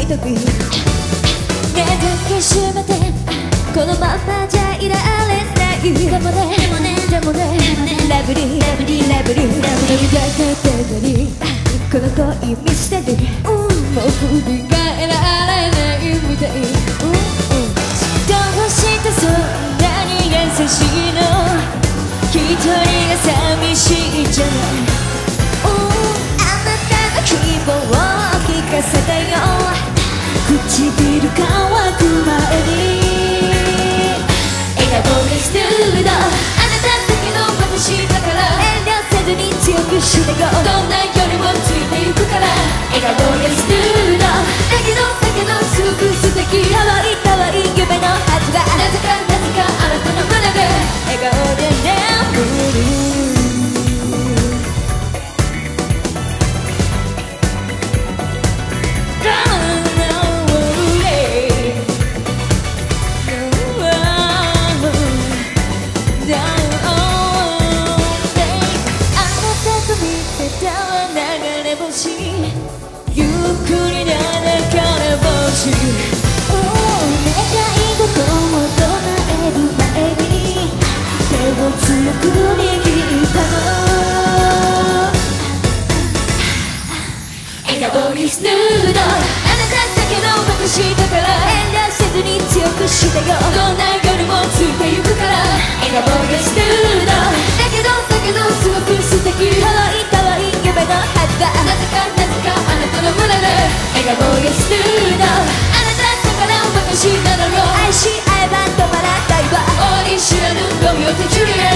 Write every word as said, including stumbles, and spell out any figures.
一人ねえ抱きしめてこのままじゃいられないでもねでもねでもねラブリーラブリーラブリーラブリーだけにこの恋ミステリーもう振り返られないみたいどうしてそんなに優しいの一人が寂しいじゃないあなたの希望を聞かせてよ唇乾く前に笑顔にストゥードあなただけの私だから遠慮せずに強くしてよどんな夜もついてゆくから笑顔にストゥードだけどだけどすごく素敵可愛い可愛い夢のはずだなぜかなぜかあなたの胸で笑顔で眠るゆっくりな流れ星お願い事を唱える前に手を強く握ったの笑顔にスヌードあなただけの私だから遠慮せずに強くしてよどんな夜もついてゆくから笑顔にスヌードだけどだけどすごく素敵可愛い可愛い夢のはずだなぜかなぜかあなたの胸で笑顔がスヌードあなただから私なのよ愛し合えば止まらないわ終わり知らぬロミオとジュリエ